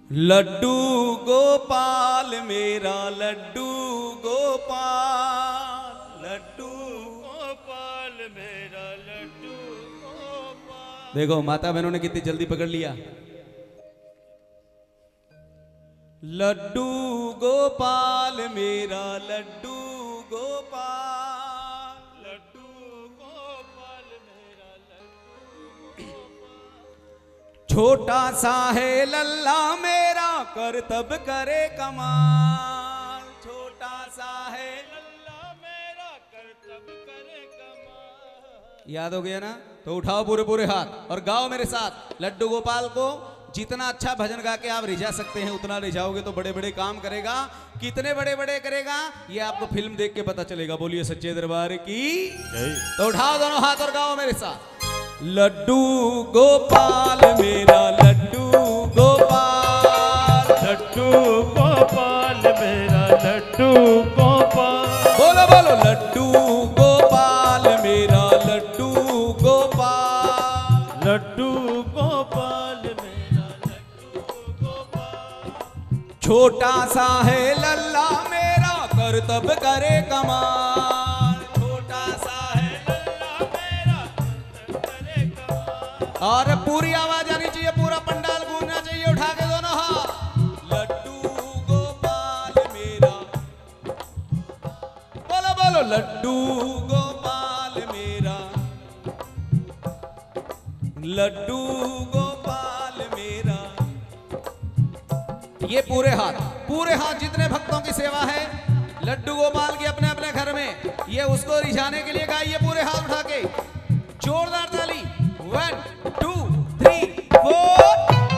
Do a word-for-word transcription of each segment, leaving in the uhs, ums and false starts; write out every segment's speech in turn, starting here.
लड्डू गोपाल मेरा लड्डू गोपाल, लड्डू गोपाल मेरा लड्डू गोपाल। देखो माता बहनों ने कितनी जल्दी पकड़ लिया। लड्डू गोपाल मेरा लड्डू गोपाल, लड्डू गोपाल मेरा लड्डू गोपाल। छोटा सा है लल्ला मेरा कर तब करे कमाल, छोटा सा है लल्ला मेरा कर तब करे कमाल। याद हो गया ना? तो उठाओ पूरे पूरे हाथ और गाओ मेरे साथ। लड्डू गोपाल को जितना अच्छा भजन गा के आप रिझा सकते हैं उतना रिझाओगे तो बड़े बड़े काम करेगा। कितने बड़े बड़े करेगा ये आपको फिल्म देख के पता चलेगा। बोलिए सच्चे दरबार की जय। तो उठाओ दोनों हाथ और गाओ मेरे साथ। लड्डू गोपाल मेरा लड्डू गोपाल, लड्डू गोपाल मेरा लड्डू गोपाल। बोलो बोलो लड्डू गोपाल मेरा लड्डू गोपाल, लड्डू गोपाल मेरा लड्डू गोपाल। छोटा सा है लल्ला मेरा कर तब करे कमाल, छोटा सा है लल्ला मेरा कर तब करे कमाल। और पूरी आवाज आनी चाहिए, पूरा पंडाल गूंजना चाहिए। उठा के दोनों हाथ। लड्डू गोपाल मेरा, बोलो बोलो लड्डू गोपाल मेरा, लड्डू गोपाल मेरा। ये पूरे हाथ, पूरे हाथ जितने भक्तों की सेवा है लड्डू गोपाल की अपने अपने घर में, ये उसको रिझाने के लिए गाइए। पूरे हाथ उठा के जोरदार ताली। One two three four.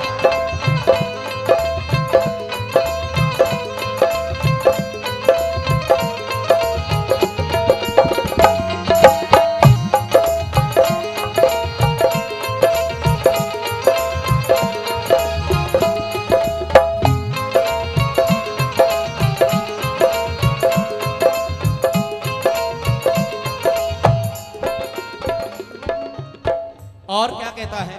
और क्या कहता है?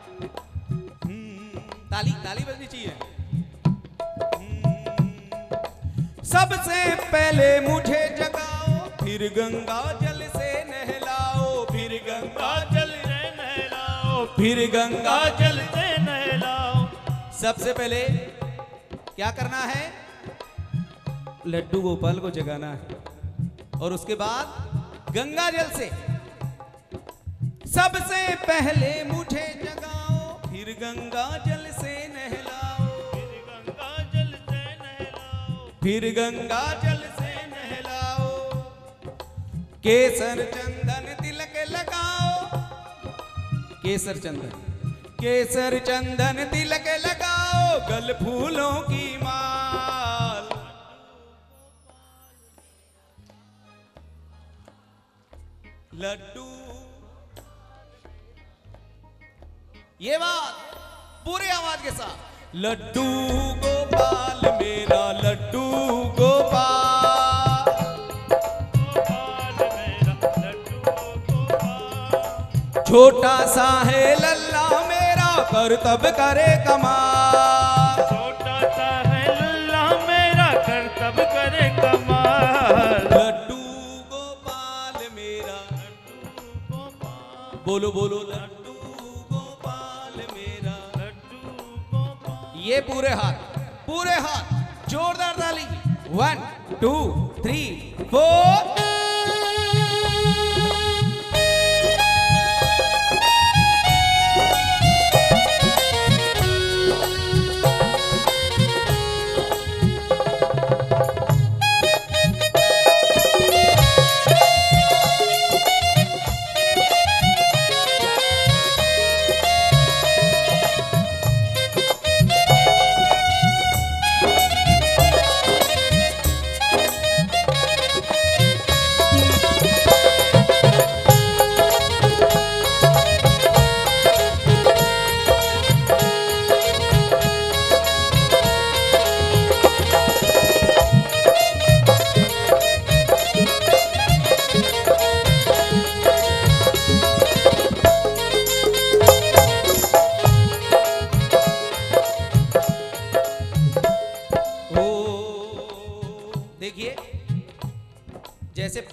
हम्म, ताली ताली बजनी चाहिए। हम्म, सबसे पहले मुझे जगाओ फिर गंगा जल से नहलाओ, फिर गंगा जल से नहलाओ, फिर गंगा जल से नहलाओ। सबसे पहले क्या करना है? लड्डू गोपाल को जगाना है और उसके बाद गंगा जल से। सबसे पहले मुझे जगाओ फिर गंगा जल से नहलाओ, फिर गंगा जल से नहलाओ, फिर गंगा जल से नहलाओ। केसर चंदन तिलक लगाओ, केसर चंदन, केसर चंदन तिलक लगाओ, गल फूलों की माल। लड्डू, ये बात पूरी आवाज के साथ। लड्डू गोपाल मेरा लड्डू गोपाल, गोपाल मेरा लड्डू गोपाल। छोटा सा है लल्ला मेरा कर तब करे कमाल, छोटा सा है लल्ला मेरा कर तब करे कमाल। लड्डू गोपाल मेरा लड्डू गोपाल, बोलो बोलो लड्डू गोपाल मेरा। लड्डू गोपाल। ये पूरे हाथ, पूरे हाथ जोरदार ताली। One two three four.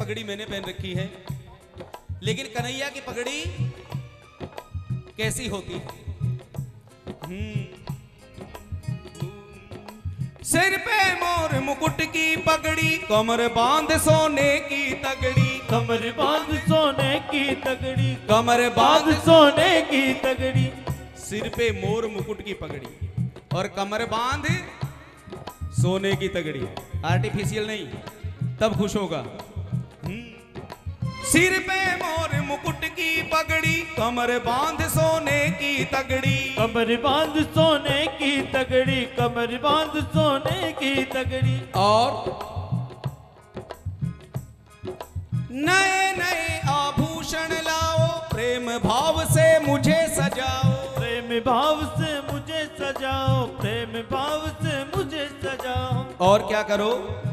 पगड़ी मैंने पहन रखी है, लेकिन कन्हैया की पगड़ी कैसी होती है? सिर पे मोर मुकुट की पगड़ी, कमर बांध सोने की तगड़ी, कमर बांध सोने की तगड़ी, कमर बांध बांध सोने की तगड़ी। सिर पे मोर मुकुट की पगड़ी और कमर बांध सोने की तगड़ी, आर्टिफिशियल नहीं, तब खुश होगा। सिर पे मोर मुकुट की पगड़ी, कमर बांध सोने की तगड़ी, कमर बांध सोने की तगड़ी, कमर बांध सोने की तगड़ी। और नए नए आभूषण लाओ, प्रेम भाव से मुझे सजाओ, प्रेम भाव से मुझे सजाओ, प्रेम भाव से मुझे सजाओ। और क्या करो?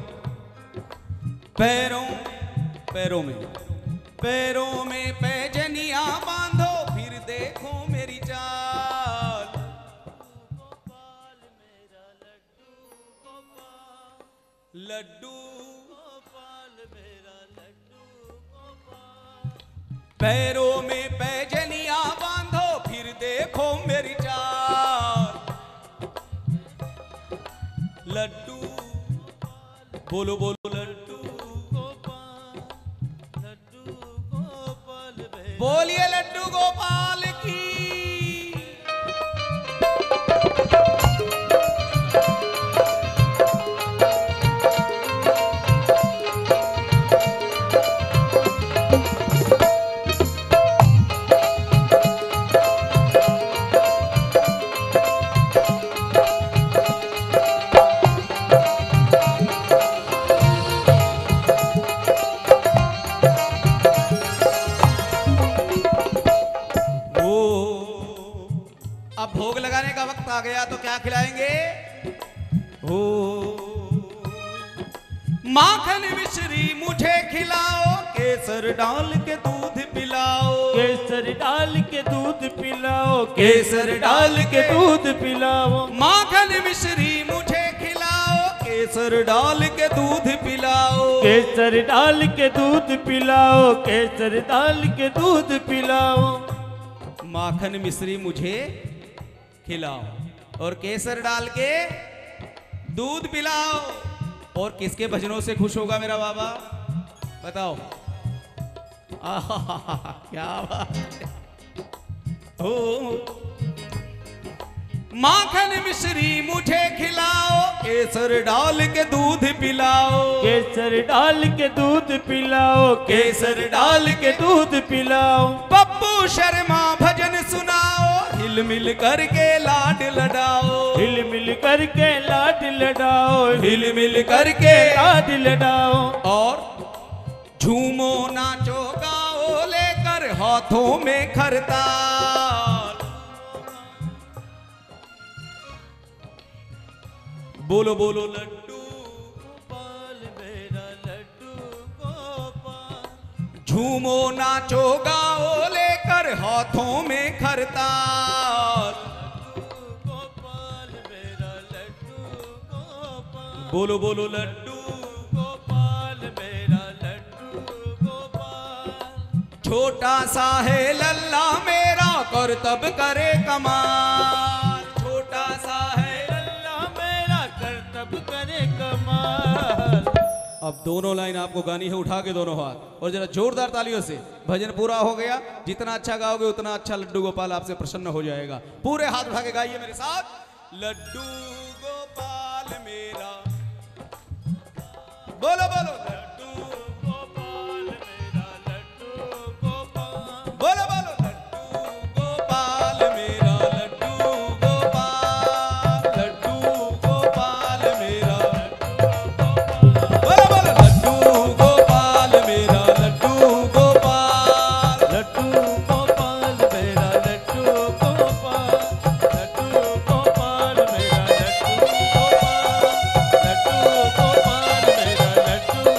पैरों पैरों में पैरों में पैजनियां बांधो, फिर देखो मेरी चाल। गोपाल मेरा लड्डू गोपाल, लड्डू गोपाल मेरा लड्डू गोपाल। पैरों में पैजनियां बांधो, फिर देखो मेरी चाल। लड्डू बोलो बोलो लड्डू गोपाल, लड्डू गोपाल मेरा। बोलिए लड्डू गोपाल की। अब भोग लगाने का वक्त आ गया तो क्या खिलाएंगे? हो माखन मिश्री मुझे खिलाओ, केसर डाल के दूध पिलाओ, केसर डाल के दूध पिलाओ, केसर डाल के दूध पिलाओ। माखन मिश्री मुझे खिलाओ, केसर डाल के दूध पिलाओ, केसर डाल के दूध पिलाओ, केसर डाल के दूध पिलाओ। माखन मिश्री मुझे खिलाओ और केसर डाल के दूध पिलाओ। और किसके भजनों से खुश होगा मेरा बाबा? बताओ। आहा क्या बात है। ओ माखन मिश्री मुझे खिलाओ, केसर डाल के दूध पिलाओ, केसर डाल के दूध पिलाओ, केसर डाल के दूध पिलाओ। पप्पू शर्मा भजन सुनाओ, हिल मिल करके लाड लडाओ, हिल मिल करके लाड लडाओ, हिल मिल करके लाड लडाओ। और झूमो नाचो गाओ, लेकर हाथों में खरताल। बोलो बोलो लड्डू गोपाल मेरा लड्डू गोपाल। झूमो नाचो गाओ, लेकर हाथों में खरताल। गोपाल मेरा लड्डू गोपाल। बोलो बोलो लड्डू गोपाल मेरा लड्डू गोपाल। छोटा सा है लल्ला मेरा, कर तब करे कमाल। छोटा सा है तब करे कमाल। अब दोनों लाइन आपको गानी है, उठा के दोनों हाथ और जरा जोरदार तालियों से। भजन पूरा हो गया, जितना अच्छा गाओगे उतना अच्छा लड्डू गोपाल आपसे प्रसन्न हो जाएगा। पूरे हाथ उठा के गाइए मेरे साथ। लड्डू गोपाल मेरा, बोलो बोलो लड्डू गोपाल मेरा लड्डू गोपाल। बोलो बोलो लड्डू गोपाल मेरा, लड्डू गोपाल, लड्डू गोपाल मेरा, बोलो बोलो लड्डू गोपाल मेरा, लड्डू गोपाल, लड्डू गोपाल मेरा लड्डू गोपाल। लड्डू गोपाल मेरा लड्डू गोपाल। लड्डू गोपाल मेरा लड्डू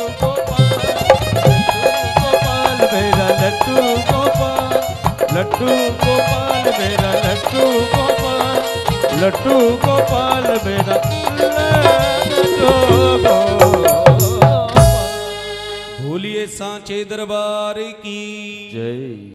गोपाल। लड्डू गोपाल मेरा लड्डू गोपाल। लड्डू गोपाल मेरा लड्डू गोपाल। लड्डू गोपाल मेरा लड्डू गोपाल। भूलिए सांचे दरबार की जय।